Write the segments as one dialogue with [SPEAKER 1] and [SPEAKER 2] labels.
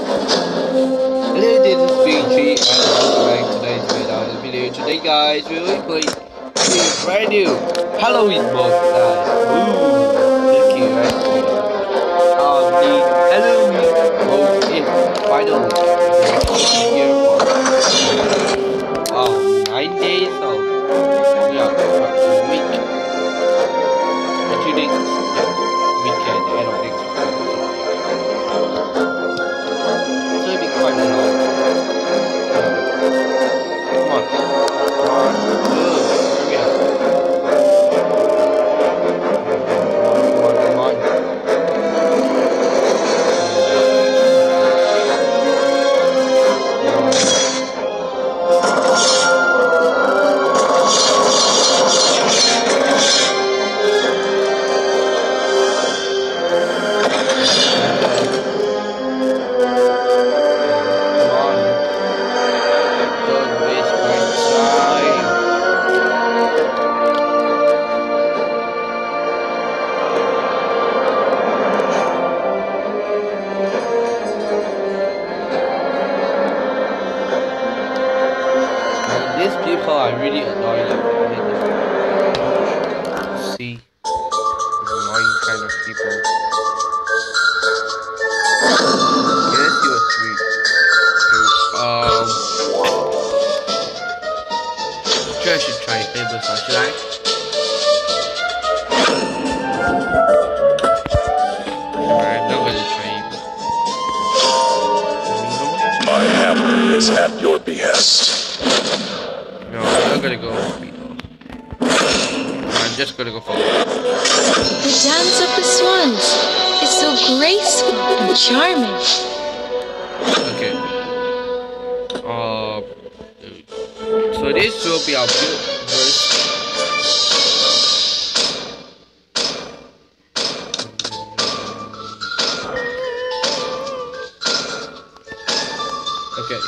[SPEAKER 1] Hello, this is BG and welcome back to today's video. Today, guys, we will play a brand new Halloween mode, guys. Ooh, so cute, right? The Halloween mode is finally here for 9 days of a week. And 2 days, weekend, end of next week. So it'll be quite a long. Come on. Good. Hurry up. Come on. Don't waste my time. And these people are really annoying. See, annoying kind of people. Okay, let's see what's sweet. Sure, I should try Fable Song, should I? I'm not gonna try it.
[SPEAKER 2] My hammer is at your behest.
[SPEAKER 1] No, I'm not gonna go for Beatles. I'm just gonna go for
[SPEAKER 3] The dance of the swans is so graceful and charming.
[SPEAKER 1] Okay. So this will be our build verse. Okay.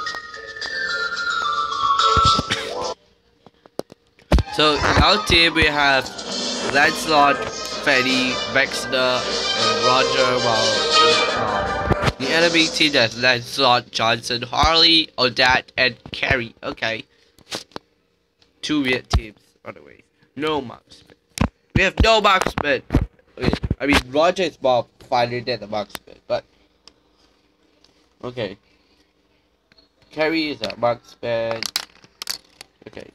[SPEAKER 1] So in our team we have Lancelot, Fanny, Baxter, and Roger, while the enemy team has Lancelot, Johnson, Harley, Odette, and Carrie. Okay. 2 weird teams, by the way. No marksman. We have no marksman. Okay. I mean, Roger is more fighter than the marksman, but okay. Carrie is a marksman. Okay.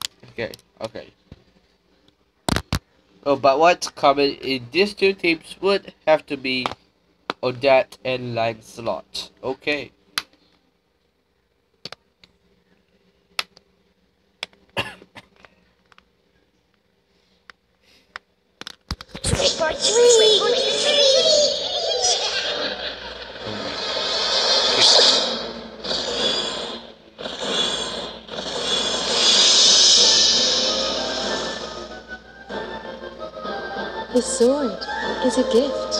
[SPEAKER 1] Oh, but what's common in these 2 teams would have to be Odette and Lancelot. Okay.
[SPEAKER 3] Trick or treat! The sword is a gift.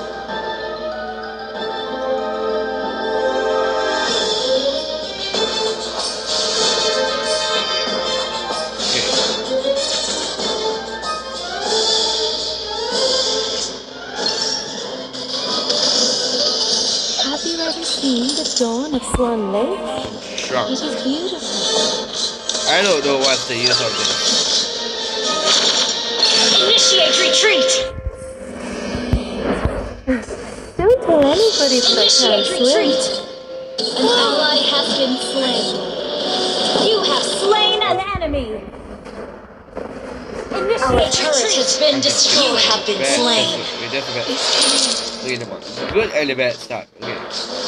[SPEAKER 3] Have you ever seen the dawn of Swan Lake?
[SPEAKER 1] Sure.
[SPEAKER 3] It is beautiful.
[SPEAKER 1] I don't know what's the use of this.
[SPEAKER 3] Initiate retreat! Don't tell anybody that I can't swim. An ally has been slain. You have slain an enemy. Our turret has been destroyed. You have been slain.
[SPEAKER 1] Okay, that's bad. Look at the one. Good and the bad start. Okay.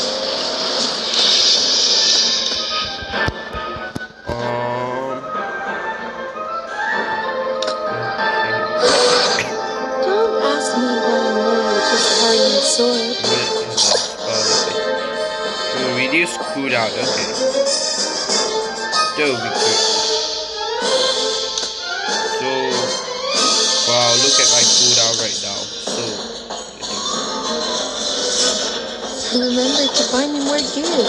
[SPEAKER 3] Don't ask me why I'm married to carrying a sword.
[SPEAKER 1] Reduce cooldown. Okay. That would be good. So, wow, look at my cooldown right now. So,
[SPEAKER 3] Remember to buy me more gear.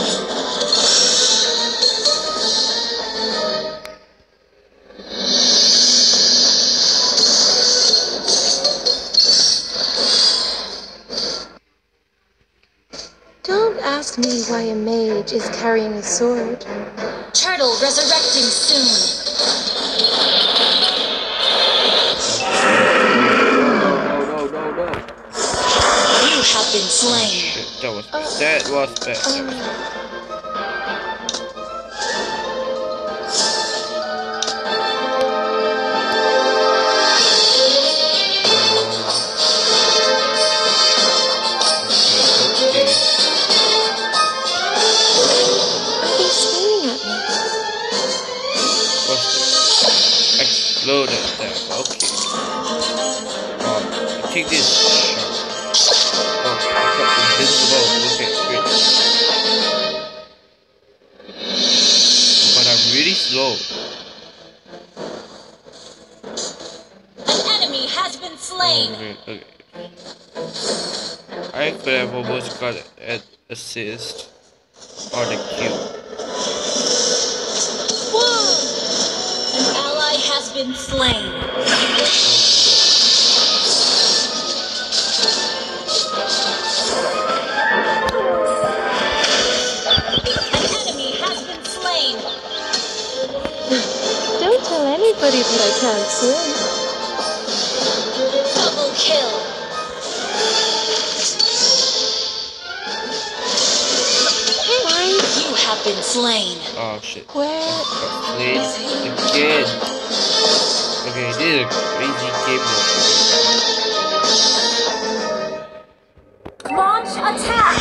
[SPEAKER 3] Don't ask me why a mage is carrying a sword.
[SPEAKER 4] Turtle resurrecting soon.
[SPEAKER 1] No.
[SPEAKER 4] You have been slain.
[SPEAKER 1] Shit, that was bad. Explode attack, okay. Take this shot. Oh, I got invincible. Okay, great. But I'm really slow.
[SPEAKER 4] An enemy has been slain.
[SPEAKER 1] Okay. I could have almost got an assist or the kill.
[SPEAKER 4] An ally has been slain. An enemy has been slain.
[SPEAKER 3] Don't tell anybody that I can't swim.
[SPEAKER 4] Double kill. You have been slain.
[SPEAKER 1] Oh shit.
[SPEAKER 3] Where
[SPEAKER 1] Played again. Okay, this is a crazy game mode.
[SPEAKER 4] Launch attack.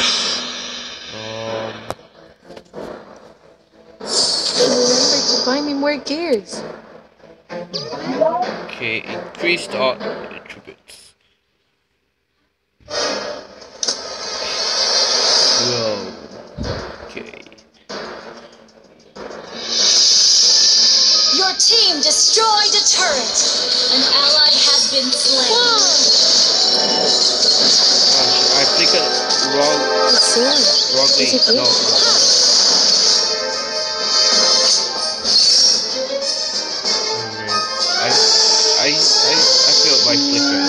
[SPEAKER 3] remember to buy me more gears.
[SPEAKER 1] Okay, increased all attributes. Whoa. Okay.
[SPEAKER 4] Your team destroyed a turret. An ally has been slain.
[SPEAKER 1] I clicked wrong.
[SPEAKER 3] The sword.
[SPEAKER 1] Wrongly.
[SPEAKER 3] Is it you?
[SPEAKER 1] No. I failed my flicker.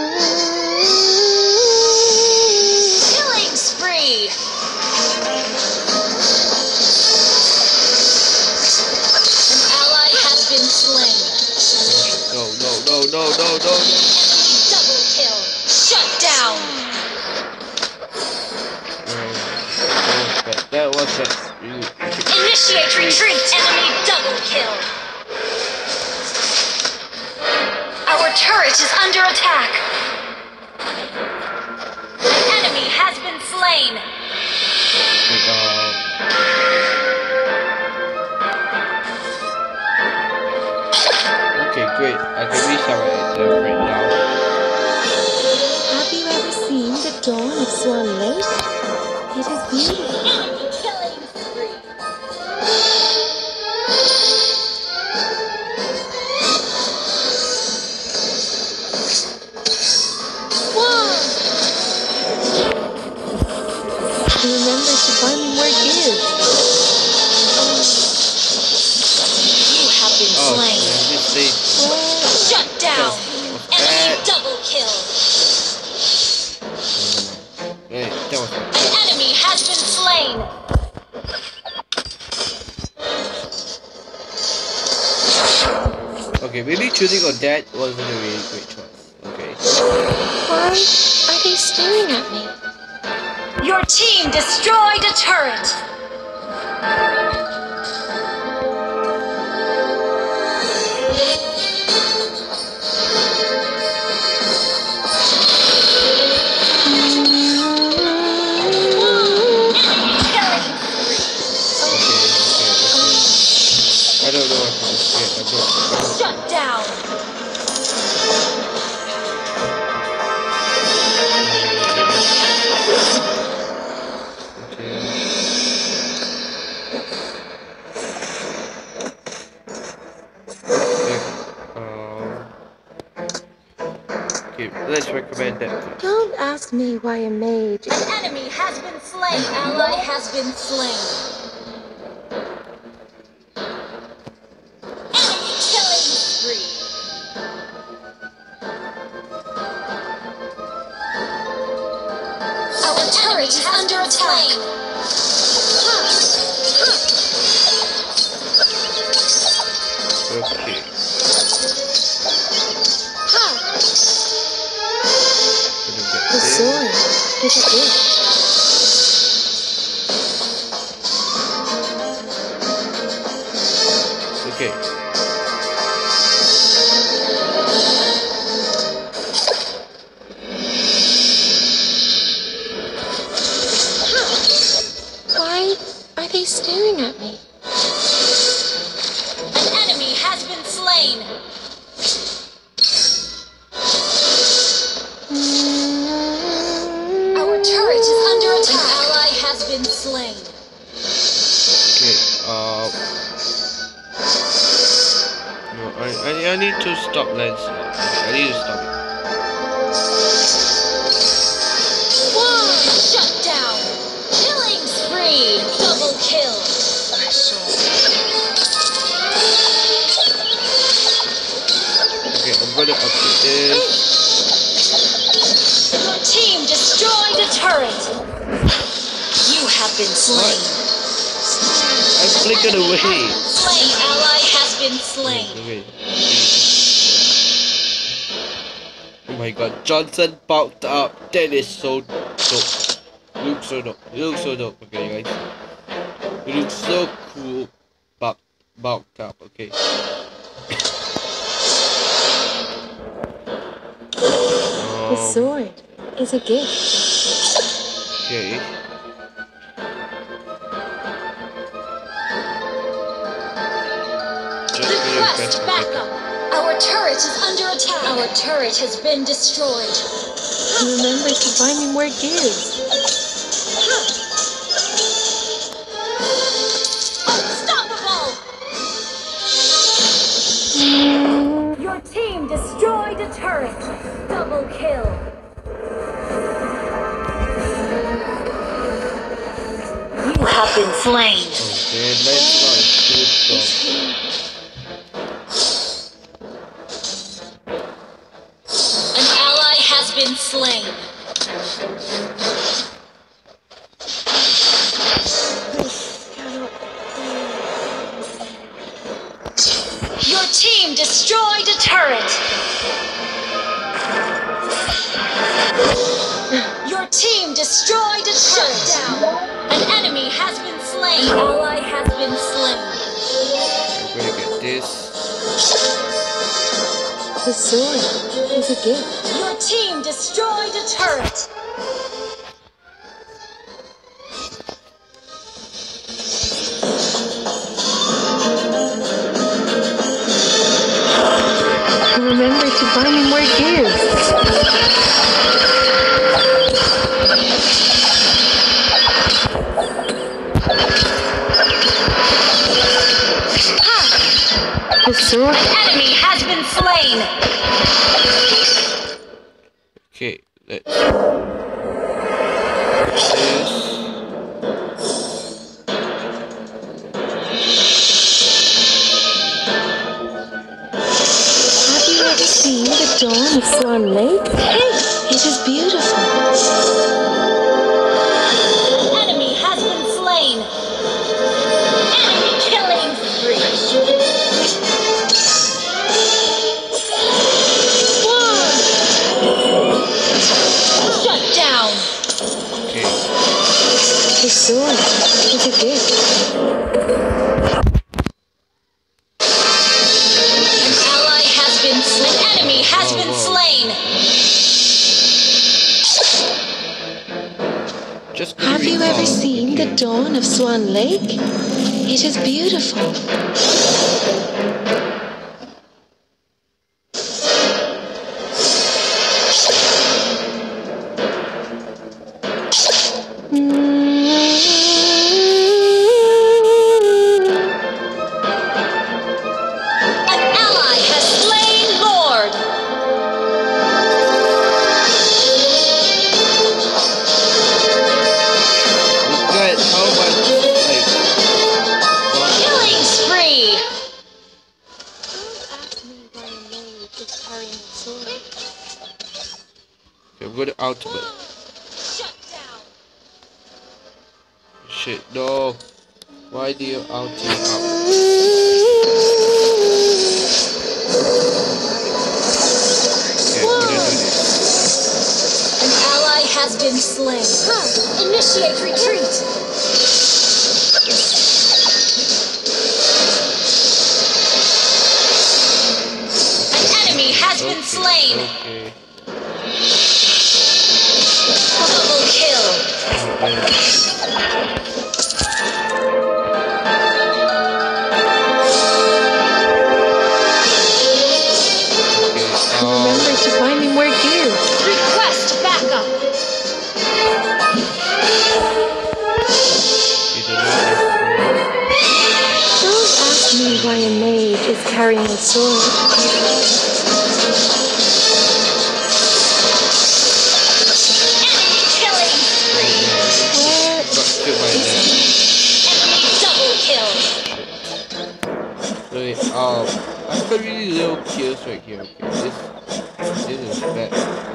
[SPEAKER 4] Killing spree. An ally has been slain.
[SPEAKER 1] No.
[SPEAKER 4] Enemy double kill. Shut down.
[SPEAKER 1] That was it.
[SPEAKER 4] Initiate retreat. Enemy double kill. Our turret is under attack. An enemy has been slain.
[SPEAKER 1] Okay, great. I can restart it right now.
[SPEAKER 3] Have you ever seen the dawn of Swan Lake? It is beautiful.
[SPEAKER 4] Killing spree.
[SPEAKER 3] Remember to buy me more gears.
[SPEAKER 4] You have been slain.
[SPEAKER 1] This thing.
[SPEAKER 4] Shut down. Enemy
[SPEAKER 1] bad.
[SPEAKER 4] double kill.
[SPEAKER 1] Wait, that was
[SPEAKER 4] An enemy has been slain.
[SPEAKER 1] okay, maybe choosing on that wasn't a really great choice. Okay.
[SPEAKER 3] Why are they staring at me?
[SPEAKER 4] Your team destroyed a turret.
[SPEAKER 1] I don't know what to do. Yeah, I don't.
[SPEAKER 4] Shut down.
[SPEAKER 1] Okay, let's recommend that.
[SPEAKER 3] Don't ask me why a mage.
[SPEAKER 4] An enemy has been slain. Ally has been slain. Enemy killing spree. Our turret is under attack.
[SPEAKER 3] is a gift.
[SPEAKER 1] Okay.
[SPEAKER 3] Why are they staring at me?
[SPEAKER 4] An enemy has been slain. Our turret is under attack. An ally has been slain.
[SPEAKER 1] Okay. No, I need to stop Lancelot. I need to stop it.
[SPEAKER 4] Shut down. Killing spree. Double kill.
[SPEAKER 1] Okay, I'm gonna update this.
[SPEAKER 4] Your team destroyed a turret. You have been slain.
[SPEAKER 1] I flickered away.
[SPEAKER 4] Slain. Ally has been slain.
[SPEAKER 1] Okay. Oh my god, Johnson bulked up. That is so dope. Looks so dope. It looks so dope. Okay, guys. It looks so cool. Bulked up. Okay.
[SPEAKER 3] The sword is a gift.
[SPEAKER 1] Okay.
[SPEAKER 4] Request backup. Our turret is under attack. Our turret has been destroyed.
[SPEAKER 3] Remember to find me more gears.
[SPEAKER 4] Unstoppable! Your team destroyed a turret. Double kill. You have been slain.
[SPEAKER 1] Okay, let's not too strong.
[SPEAKER 4] An ally has been slain. Your team destroyed a turret. Your team destroyed a turret. Shut down. An enemy has been slain. An ally has been slain.
[SPEAKER 1] I'm gonna get this.
[SPEAKER 3] The sword is a gift.
[SPEAKER 4] Your team destroyed a turret.
[SPEAKER 3] Remember to find me more gears. The sword.
[SPEAKER 4] An enemy has been slain.
[SPEAKER 1] Okay, let's
[SPEAKER 3] Have you ever seen the dawn of Swan Lake? Hey, it is beautiful.
[SPEAKER 4] An enemy has been slain. Enemy killing spree. Shut down.
[SPEAKER 1] okay.
[SPEAKER 3] The sword is a gift.
[SPEAKER 4] An ally has been slain. An enemy has been slain.
[SPEAKER 1] Just to
[SPEAKER 3] Have you ever
[SPEAKER 1] recall,
[SPEAKER 3] seen the
[SPEAKER 1] okay.
[SPEAKER 3] dawn of Swan Lake? It is beautiful.
[SPEAKER 4] An ally has slain Lord.
[SPEAKER 1] Look at how much like
[SPEAKER 4] Killing spree.
[SPEAKER 3] Don't ask me why a maid is carrying a sword.
[SPEAKER 1] okay, I'm gonna ultimate.
[SPEAKER 4] Shut down.
[SPEAKER 1] Shit, no. Why do you ultimate up? Okay, I'm gonna do this.
[SPEAKER 4] An ally has been slain. Initiate retreat. An enemy has been slain.
[SPEAKER 1] Okay.
[SPEAKER 4] Double kill.
[SPEAKER 3] Remember to buy me more gear.
[SPEAKER 4] Request backup.
[SPEAKER 3] Don't ask me why a mage is carrying a sword.
[SPEAKER 4] Enemy killing spree.
[SPEAKER 3] Where
[SPEAKER 1] Got killed by that.
[SPEAKER 4] Enemy double kill.
[SPEAKER 1] Wait, I got really little kills right here. Okay, this is bad.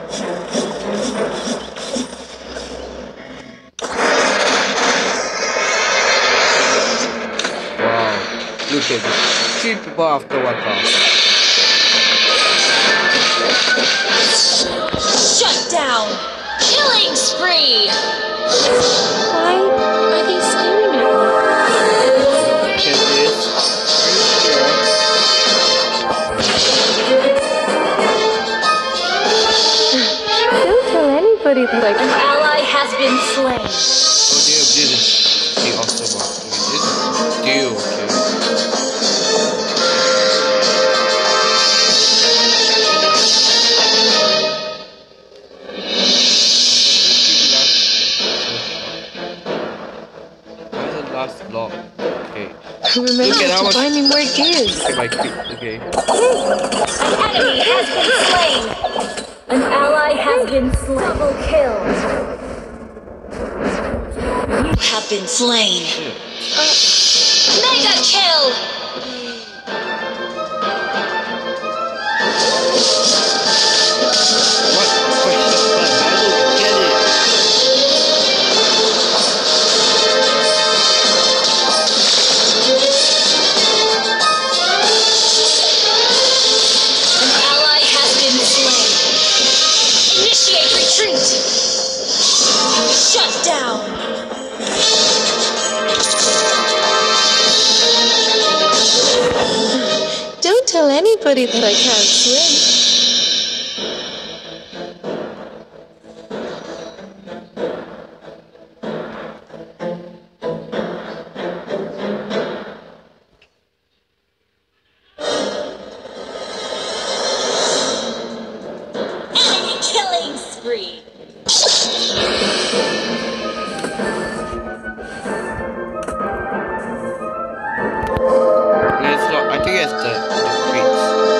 [SPEAKER 1] Wow, look at this. 3 people after 1 round.
[SPEAKER 4] Shut down. Killing spree.
[SPEAKER 3] why are they staring at me?
[SPEAKER 1] Look at this.
[SPEAKER 3] Don't tell anybody that I
[SPEAKER 4] An
[SPEAKER 3] can.
[SPEAKER 4] ally has been slain.
[SPEAKER 1] Oh damn, this is the awesome one. Okay, this is deal, okay. Why the last block? Okay.
[SPEAKER 3] Remember
[SPEAKER 1] Look at how
[SPEAKER 3] to
[SPEAKER 1] much-
[SPEAKER 3] buy me more gears.
[SPEAKER 1] Okay, my quick, okay.
[SPEAKER 4] An enemy has been slain. An ally has been slain. Double kill. You have been slain. Mega kill.
[SPEAKER 1] What? But I don't get it.
[SPEAKER 4] An ally has been slain. Initiate retreat. Shut down.
[SPEAKER 3] Don't tell anybody that I can't swim.
[SPEAKER 4] Enemy killing spree.
[SPEAKER 1] Let's not. I think it's the crates.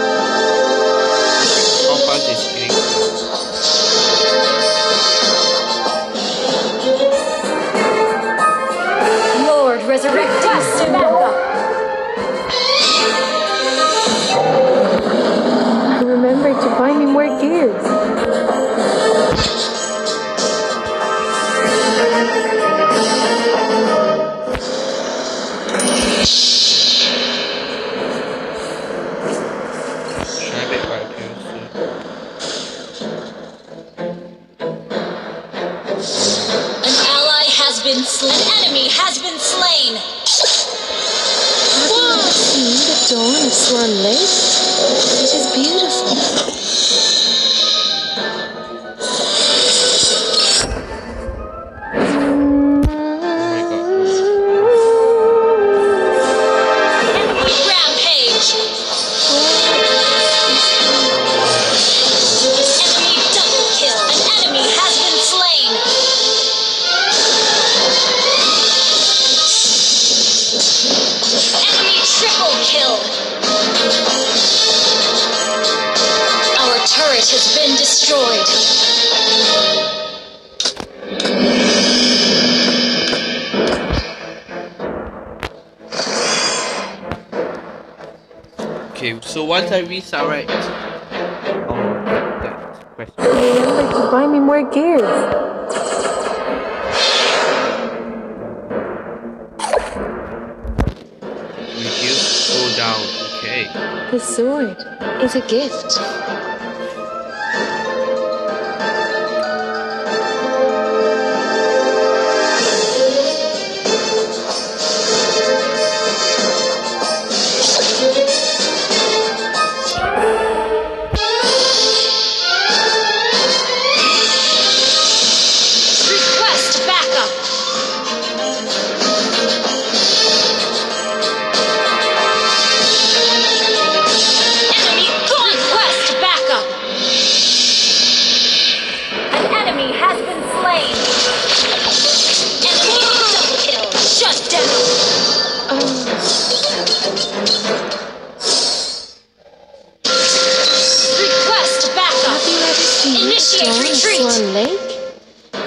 [SPEAKER 1] How fast is killing?
[SPEAKER 4] Lord, resurrect us, Samantha.
[SPEAKER 3] Remember to buy me more gears.
[SPEAKER 1] Try it right here.
[SPEAKER 4] An ally has been slain. An enemy has been slain.
[SPEAKER 3] Have you seen the dawn of Swan Lake? It is beautiful.
[SPEAKER 4] Enemy rampage. Enemy double kill. An enemy has been slain. Enemy triple kill. Our turret has been destroyed.
[SPEAKER 1] Okay, so once I resurrect, that question.
[SPEAKER 3] Remember to buy me more gears.
[SPEAKER 1] Reduce cooldown. Okay.
[SPEAKER 3] The sword is a gift.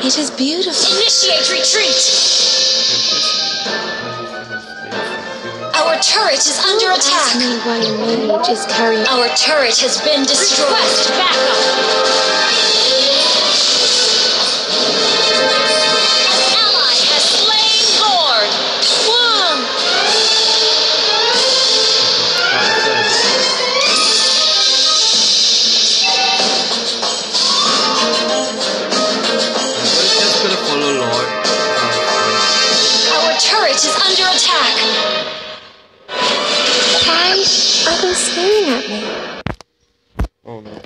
[SPEAKER 3] It is beautiful.
[SPEAKER 4] Initiate retreat. Our turret is under
[SPEAKER 3] Ask
[SPEAKER 4] attack.
[SPEAKER 3] me why a mage is carrying.
[SPEAKER 4] Our turret has been destroyed. Request backup. An ally has slain Lord. One.
[SPEAKER 1] Just gonna follow Lord.
[SPEAKER 4] Our turret is under attack.
[SPEAKER 3] Why are they staring at me?
[SPEAKER 1] Oh no.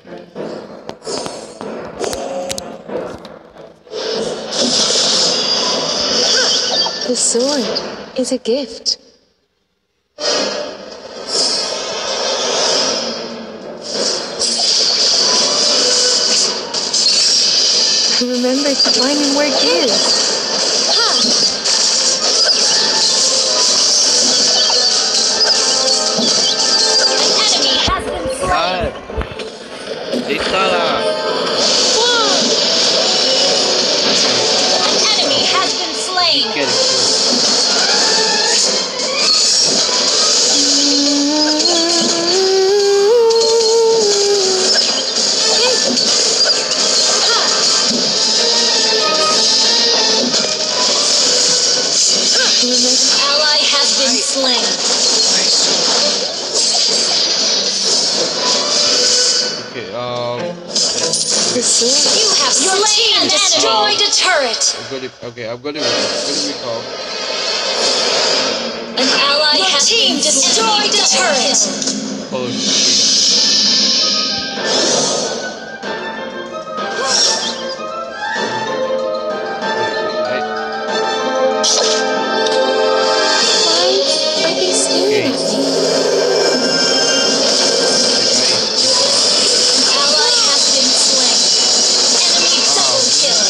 [SPEAKER 3] The sword is a gift. Remember to find him where he is.
[SPEAKER 4] An enemy has been slain.
[SPEAKER 1] Ditala.
[SPEAKER 4] An enemy has been slain.
[SPEAKER 1] Get it.
[SPEAKER 4] Ally has been slain.
[SPEAKER 1] Okay,
[SPEAKER 3] The sword.
[SPEAKER 4] You have slain and destroyed a turret.
[SPEAKER 1] I'm gonna recall.
[SPEAKER 4] An ally has been destroyed a turret.
[SPEAKER 1] Oh shit.
[SPEAKER 3] Why are they staring at me?
[SPEAKER 4] Ally has been slain. Enemy double kill.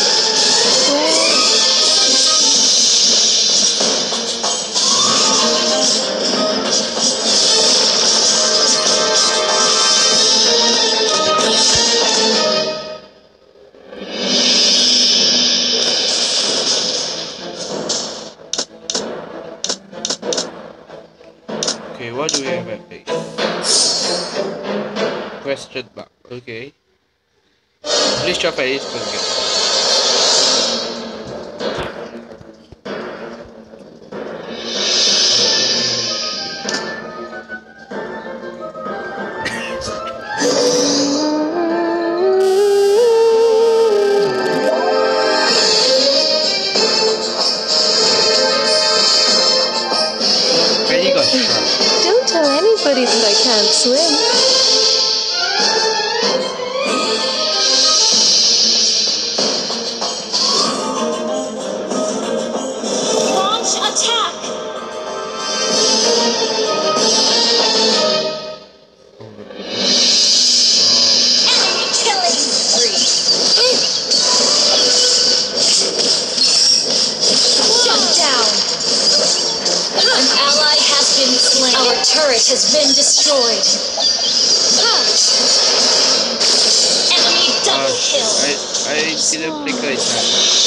[SPEAKER 1] Okay, what do we have at base? Question mark. Okay. Please try for this one. Penny got shot.
[SPEAKER 3] Don't tell anybody that I can't swim.
[SPEAKER 4] Launch attack. Enemy killing spree. Shut down. An ally has been slain. Our turret has been destroyed. Enemy double kill.
[SPEAKER 1] I didn't flicker it that.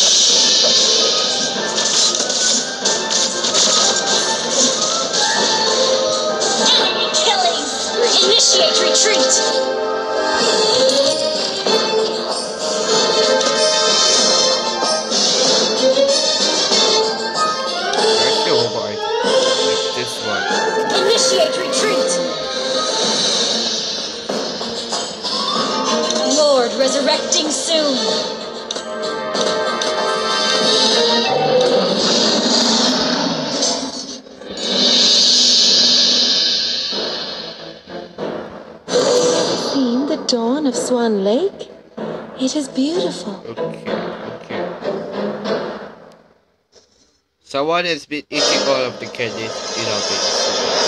[SPEAKER 4] Enemy killing spree. Initiate retreat.
[SPEAKER 1] Actually, over I like this one.
[SPEAKER 4] Initiate retreat. Lord resurrecting soon.
[SPEAKER 3] Seen the dawn of Swan Lake? It is beautiful.
[SPEAKER 1] Okay. Someone has been eating all of the candies in our base.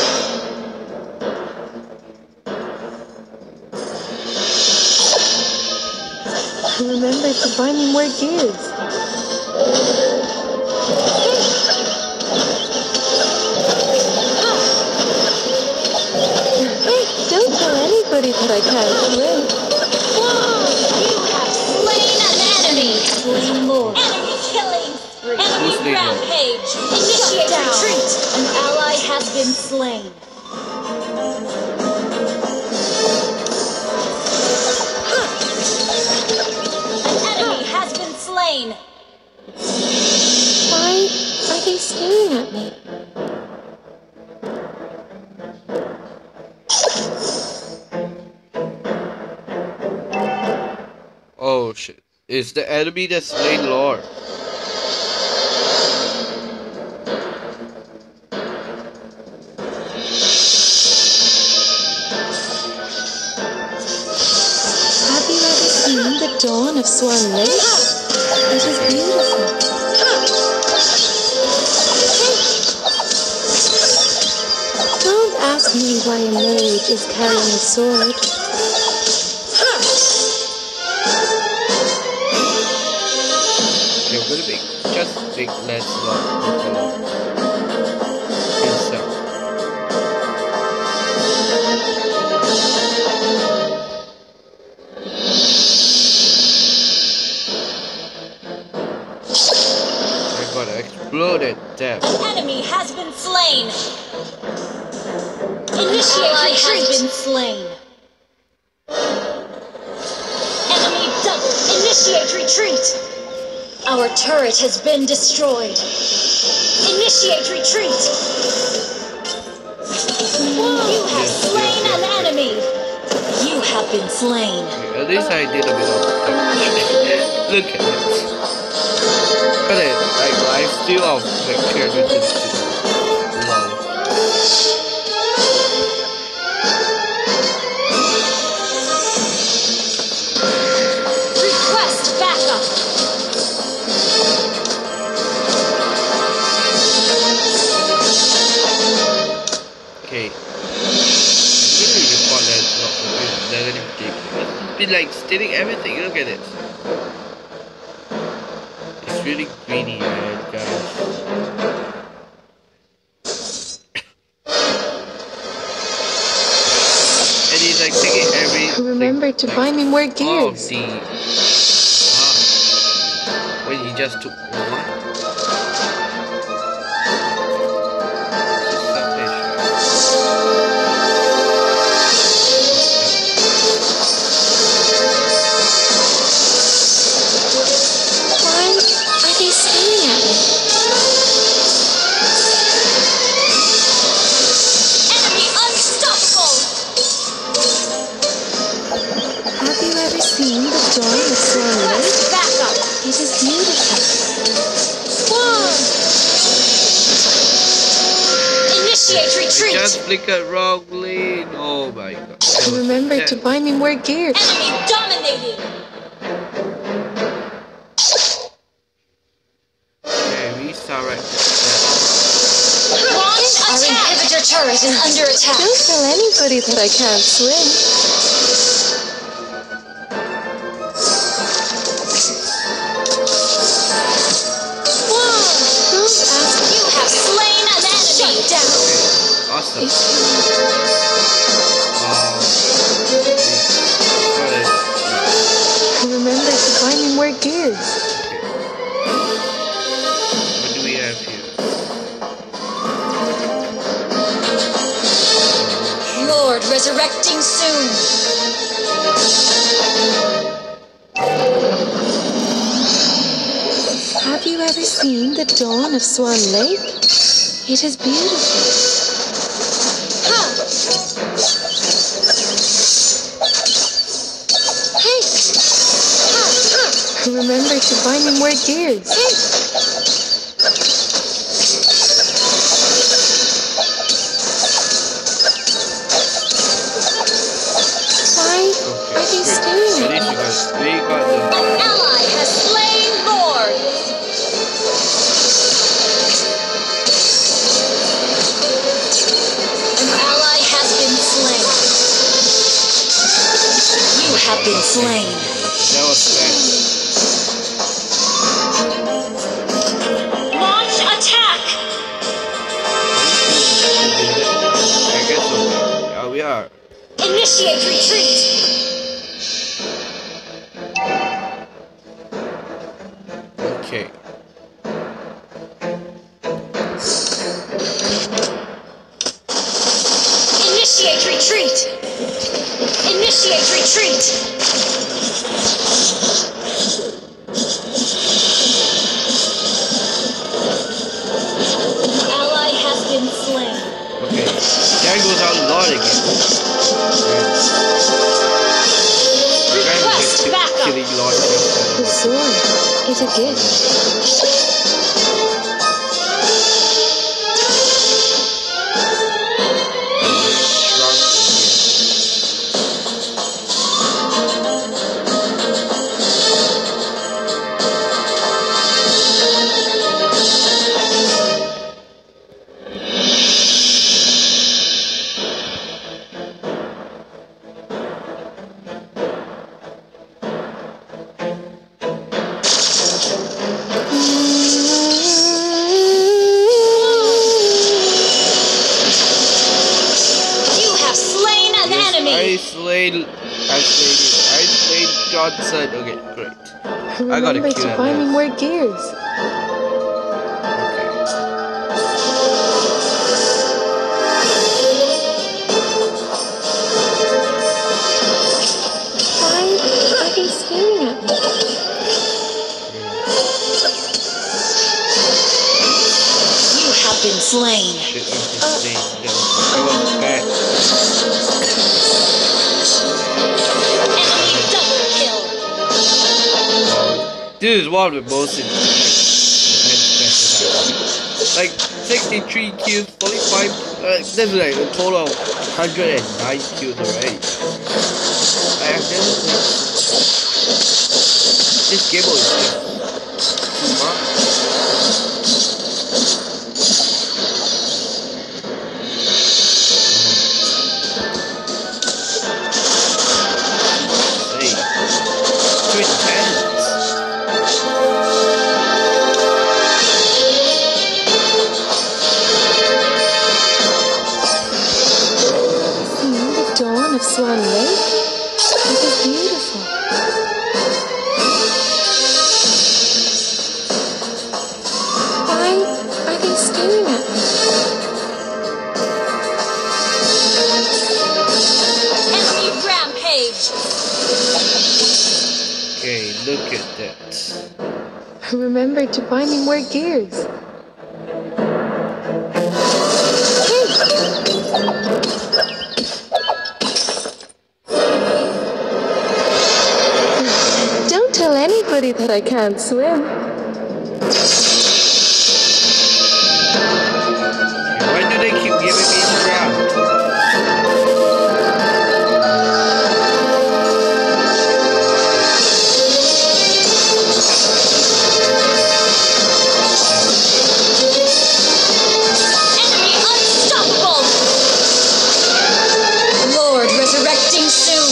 [SPEAKER 3] Remember to find him where he is. Don't tell anybody that I can't swim.
[SPEAKER 4] You have slain an enemy. Slain Lord. Engage! Initiate retreat! An ally has been slain. An enemy has been slain.
[SPEAKER 3] Why are they staring at me?
[SPEAKER 1] Oh shit. It's the enemy that slain Lord.
[SPEAKER 3] Have you ever seen the dawn of Swan Lake? It is beautiful. Don't ask me why a mage is carrying a sword.
[SPEAKER 1] You're gonna be just big less lot himself. I got exploded damn.
[SPEAKER 4] Enemy has been slain. Initiate retreat. Has been slain. Enemy double. Initiate retreat. Our turret has been destroyed. Initiate retreat. You have slain an enemy. You have been slain.
[SPEAKER 1] Okay, at least I did a bit of look at it. Look at it. Like life steal of the character to love.
[SPEAKER 4] Request backup.
[SPEAKER 1] Okay. I'm gonna report that it's not for good. Negative game. It's been like stealing everything. Look at it. It's really greedy, right, guys? And he's like taking everything.
[SPEAKER 3] Remember to buy me more gears.
[SPEAKER 1] Wait, he just took one?
[SPEAKER 3] Why are they staring at me?
[SPEAKER 4] Enemy unstoppable.
[SPEAKER 3] Have you ever seen the dawn of Swan Lake?
[SPEAKER 4] Request backup.
[SPEAKER 3] It is beautiful.
[SPEAKER 4] Initiate retreat.
[SPEAKER 1] Just flickered wrongly. Oh my god.
[SPEAKER 3] Remember to buy me more gears.
[SPEAKER 4] Enemy dominated.
[SPEAKER 1] Okay, restart.
[SPEAKER 4] Launch attack. Our inhibitor turret is under attack.
[SPEAKER 3] Don't tell anybody that I can't swim. Don't ask
[SPEAKER 4] You have slain an enemy. Shut down.
[SPEAKER 1] Awesome.
[SPEAKER 3] if
[SPEAKER 1] Got it.
[SPEAKER 3] you remember to buy me more gears.
[SPEAKER 1] What do we have here?
[SPEAKER 4] Lord resurrecting soon.
[SPEAKER 3] Have you ever seen the dawn of Swan Lake? It is beautiful. Remember to buy me more gears. Why are they staring at me?
[SPEAKER 1] We got the.
[SPEAKER 4] An ally has slain Lord. An ally has been slain. You have been slain.
[SPEAKER 1] That was fast.
[SPEAKER 4] Launch attack.
[SPEAKER 1] I guess so. Yeah, we are.
[SPEAKER 4] Initiate retreat.
[SPEAKER 1] Okay.
[SPEAKER 4] retreat! Initiate retreat! Ally has been slain.
[SPEAKER 1] Okay, there goes our Lord again.
[SPEAKER 4] Request backup!
[SPEAKER 1] Killing Lord.
[SPEAKER 3] The sword is a gift.
[SPEAKER 1] I slayed Johnson. Okay, great. I gotta
[SPEAKER 3] Remember
[SPEAKER 1] kill
[SPEAKER 3] to
[SPEAKER 1] that
[SPEAKER 3] buy me
[SPEAKER 1] man.
[SPEAKER 3] more gears. Why are they staring at me?
[SPEAKER 4] You have been slain.
[SPEAKER 1] Shit, I'm slain. No, I was bad.
[SPEAKER 4] Enemy double kill.
[SPEAKER 1] This is one of the most intense matches. Like 63 kills, 45. That's like a total of 109 kills already. I have never played. This game is just too much. Too intense.
[SPEAKER 3] The dawn of Swan Lake? It is beautiful. Why are they staring at me?
[SPEAKER 4] Enemy rampage.
[SPEAKER 1] Okay, look at that.
[SPEAKER 3] Remember to buy me more gears. Don't tell anybody that I can't swim.
[SPEAKER 1] Why do they keep giving me trapped?
[SPEAKER 4] Enemy unstoppable. Lord resurrecting soon.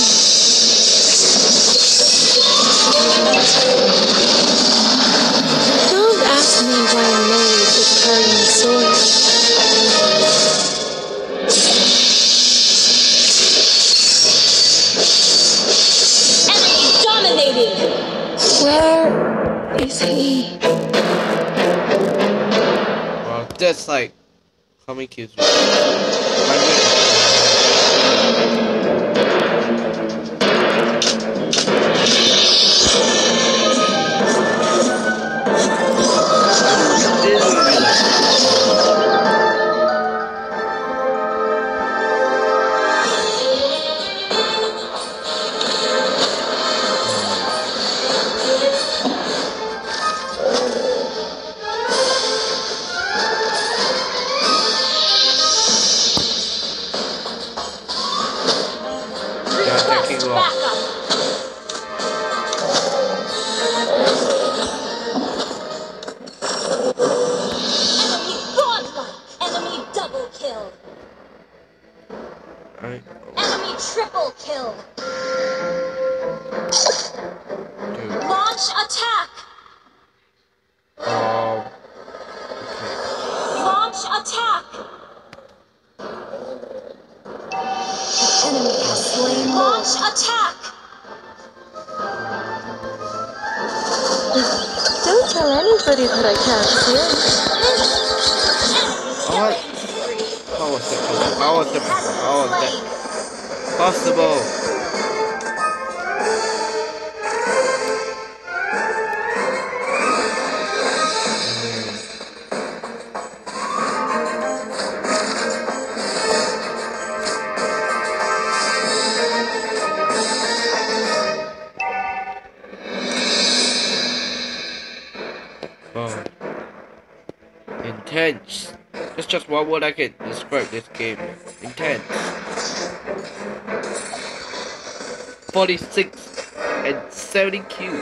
[SPEAKER 3] Don't ask me why I'm married with carrying a sword.
[SPEAKER 4] Enemy dominating.
[SPEAKER 3] Where is he?
[SPEAKER 1] Wow, that's like how many kills? 100.
[SPEAKER 4] Request backup. Enemy godlike. Enemy double kill.
[SPEAKER 1] Alright.
[SPEAKER 4] Enemy triple kill.
[SPEAKER 1] Dude.
[SPEAKER 4] Launch attack.
[SPEAKER 1] Okay.
[SPEAKER 4] Launch attack. Enemy has slain. Launch attack.
[SPEAKER 3] Don't tell anybody that I can't swim.
[SPEAKER 1] How was that? How was that? possible. Oh. Intense. That's just one word I can describe this game. Intense. 46 and 70 kills.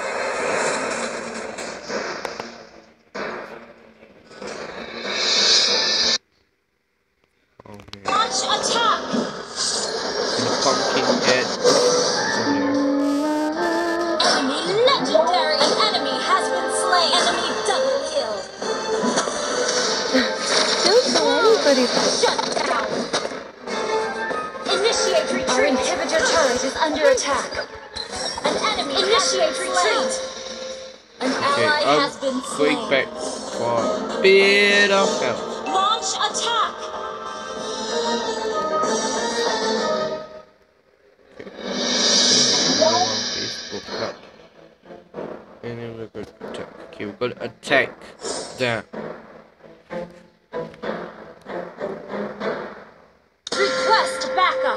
[SPEAKER 1] Oh man.
[SPEAKER 4] Launch attack!
[SPEAKER 1] And the pumpkin head is in there.
[SPEAKER 4] Enemy legendary! An enemy has been slain! Enemy double kill!
[SPEAKER 3] Don't tell anybody that.
[SPEAKER 4] Shut down! Initiate retreat! Our inhibitor turret is under attack! An enemy initiate retreat! An
[SPEAKER 1] Okay,
[SPEAKER 4] ally
[SPEAKER 1] I'm
[SPEAKER 4] has been slain!
[SPEAKER 1] going back for a bit of help.
[SPEAKER 4] Launch attack!
[SPEAKER 1] Go on Facebook Club. And then we're going to attack. Okay, we're going to attack them.
[SPEAKER 4] Request backup!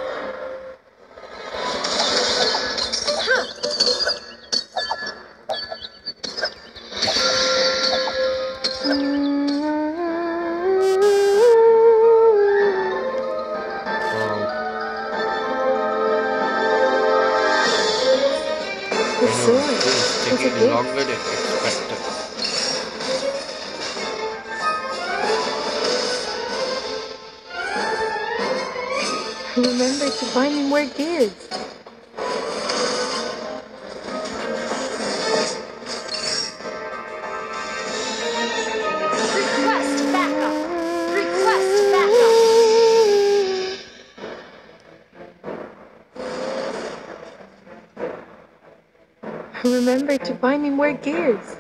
[SPEAKER 3] The sword
[SPEAKER 1] This is
[SPEAKER 3] is a
[SPEAKER 1] taking
[SPEAKER 3] gift.
[SPEAKER 1] longer than expected.
[SPEAKER 3] Remember to find me more gears.
[SPEAKER 4] Request backup! Request backup!
[SPEAKER 3] Remember to find me more gears.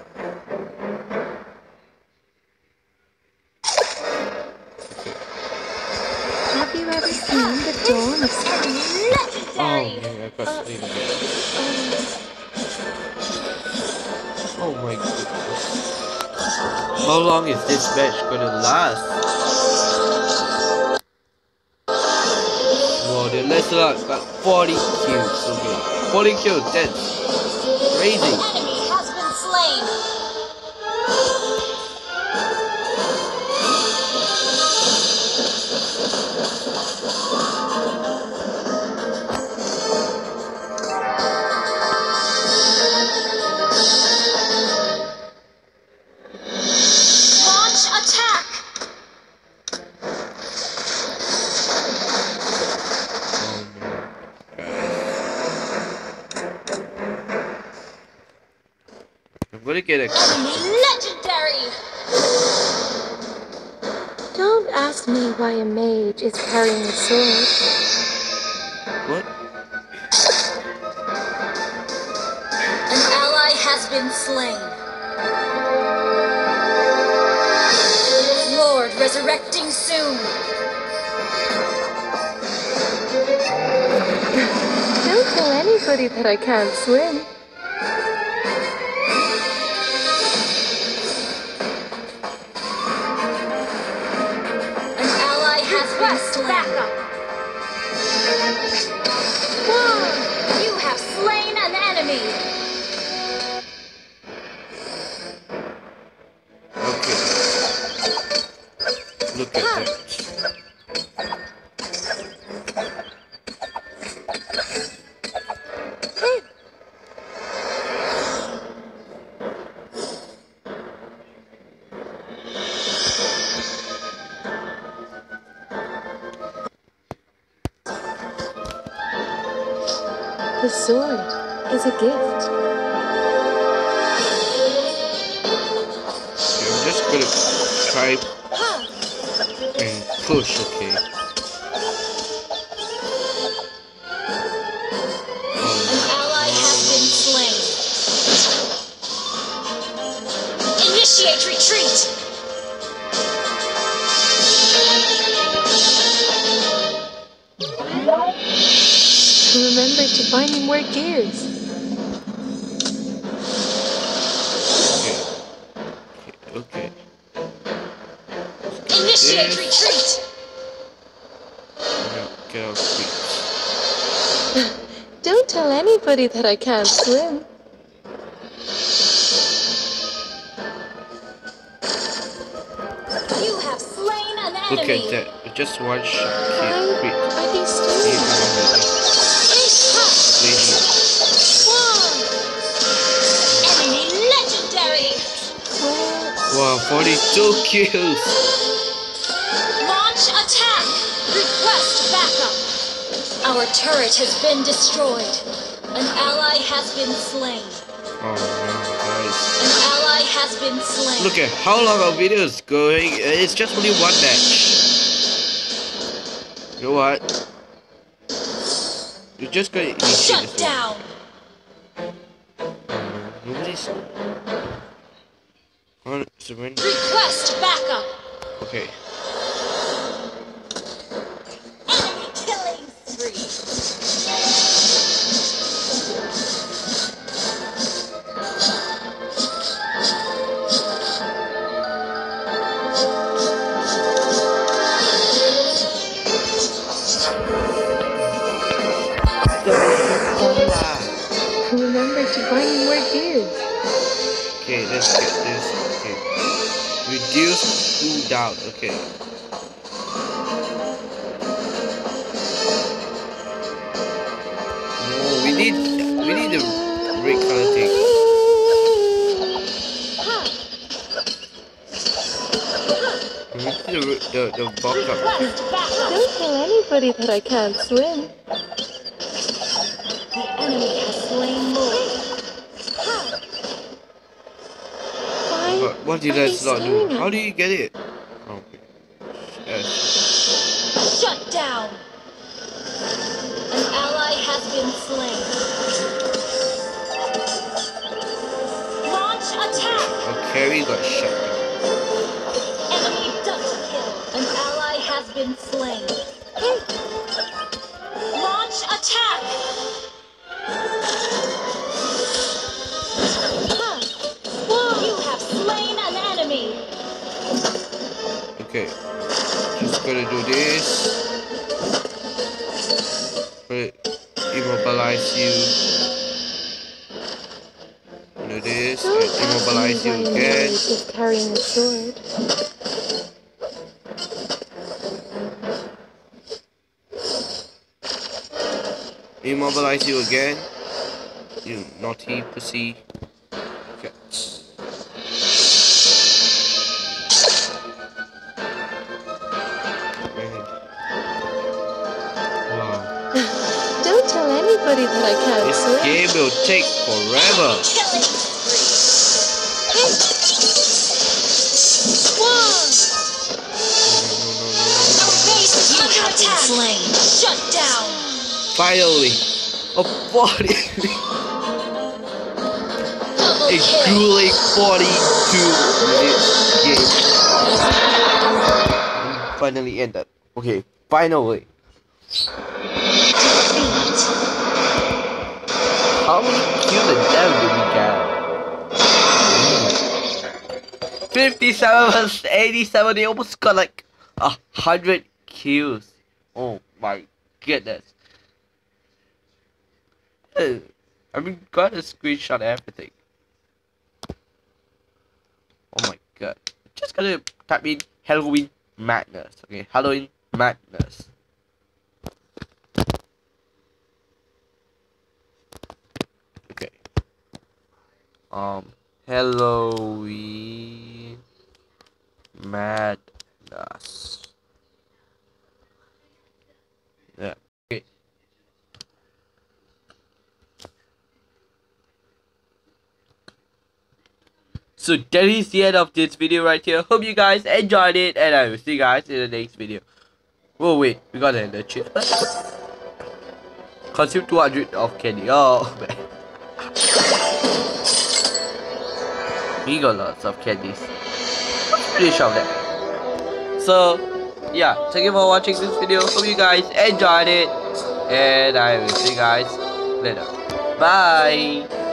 [SPEAKER 3] Have you ever seen the dawn of spring?
[SPEAKER 1] Oh
[SPEAKER 4] Legendary!
[SPEAKER 1] man, I got sleep again. Oh my goodness. How long is this match gonna last? Whoa, the Lancelot got 40 kills. Okay, 40 kills, that's crazy.
[SPEAKER 4] An enemy has been slain! Launch attack!
[SPEAKER 1] Oh man, guys. I'm gonna get a
[SPEAKER 4] Enemy legendary!
[SPEAKER 3] Don't ask me why a mage is carrying a sword.
[SPEAKER 1] what?
[SPEAKER 4] An ally has been slain. Lord resurrecting soon.
[SPEAKER 3] Don't tell anybody that I can't swim.
[SPEAKER 4] An ally has been slain. Backup. You have slain an enemy.
[SPEAKER 1] Okay. Look at that.
[SPEAKER 3] The sword is a gift.
[SPEAKER 1] Okay, I'm just gonna try and push, okay?
[SPEAKER 4] An ally has been slain. Initiate retreat.
[SPEAKER 3] remember to buy me more gears.
[SPEAKER 1] Okay.
[SPEAKER 4] Initiate retreat.
[SPEAKER 1] Get out quick.
[SPEAKER 3] Don't tell anybody that I can't swim.
[SPEAKER 4] You have slain an
[SPEAKER 1] Look
[SPEAKER 4] enemy.
[SPEAKER 1] at that. Just one shot.
[SPEAKER 3] Why
[SPEAKER 1] Quick.
[SPEAKER 3] are they stealing?
[SPEAKER 4] Enemy legendary.
[SPEAKER 3] Well,
[SPEAKER 1] Wow, 42 kills.
[SPEAKER 4] Launch attack. Request backup. Our turret has been destroyed. An ally has been slain.
[SPEAKER 1] Oh man, guys.
[SPEAKER 4] An ally has been slain.
[SPEAKER 1] Look at how long our video is going. It's just only one match. You know what? You're just gonna initiate
[SPEAKER 4] Shut
[SPEAKER 1] this
[SPEAKER 4] down.
[SPEAKER 1] Nobody's on surrender.
[SPEAKER 4] Request backup.
[SPEAKER 1] Okay.
[SPEAKER 4] Enemy killing spree.
[SPEAKER 3] remember to buy me more gears.
[SPEAKER 1] Okay, let's get this. Okay. Reduce cooldown. Okay. No, we need the red color thing. We need the backup.
[SPEAKER 4] Request backup.
[SPEAKER 3] Don't tell anybody that I can't swim.
[SPEAKER 4] The enemy has slain more.
[SPEAKER 3] Why
[SPEAKER 1] What did
[SPEAKER 3] are they
[SPEAKER 1] that slot do?
[SPEAKER 3] stealing
[SPEAKER 1] How
[SPEAKER 3] it?
[SPEAKER 1] do you get it? Oh, okay. Yes.
[SPEAKER 4] Shut down. An ally has been slain. Launch attack.
[SPEAKER 1] Our carry got shut down.
[SPEAKER 4] Enemy double kill. An ally has been slain. Launch attack. You have slain an enemy.
[SPEAKER 1] Okay. Just gonna do this. Gonna immobilize you. Do this
[SPEAKER 3] Don't
[SPEAKER 1] and
[SPEAKER 3] ask me
[SPEAKER 1] immobilize you
[SPEAKER 3] why I'm
[SPEAKER 1] again.
[SPEAKER 3] just carrying a sword.
[SPEAKER 1] Immobilize you again. You naughty pussy. Okay. Wow.
[SPEAKER 3] Don't tell anybody that I can't
[SPEAKER 1] This
[SPEAKER 3] swim.
[SPEAKER 1] game will take forever.
[SPEAKER 4] Killing spree. Our base is under attack. Slain. Shut down.
[SPEAKER 1] Finally. A 40.
[SPEAKER 4] Double
[SPEAKER 1] A
[SPEAKER 4] kill.
[SPEAKER 1] grueling 42-minute game. Finally ended. Okay, finally.
[SPEAKER 4] Defeat.
[SPEAKER 1] How many kills and damage did we get? 57 versus 87. They almost got like 100 kills. Oh my goodness. I mean, got a screenshot and everything. Oh my god. Just gonna type in Halloween Madness. Okay, Halloween Madness. Okay. Halloween Madness. Yeah. Okay. So that is the end of this video right here. Hope you guys enjoyed it, and I will see you guys in the next video. Oh wait, we got another chip. Consume 200 of candy. Oh man. We got lots of candies. Pretty sure of that. So yeah, thank you for watching this video. Hope you guys enjoyed it. and I will see you guys later. Bye.